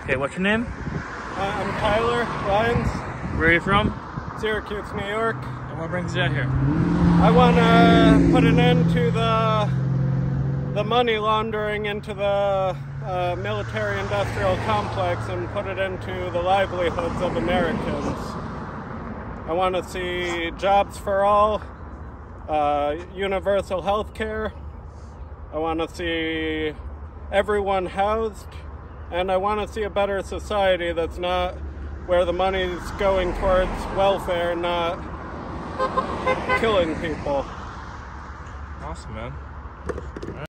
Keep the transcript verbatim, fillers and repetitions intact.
Okay, what's your name? Uh, I'm Tyler Lyons. Where are you from? Syracuse, New York. And what brings you out here? I want to put an end to the the money laundering into the uh, military-industrial complex and put it into the livelihoods of Americans. I want to see jobs for all, uh, universal health care. I want to see everyone housed, and I want to see a better society that's not where the money's going towards welfare, not killing people. Awesome, man.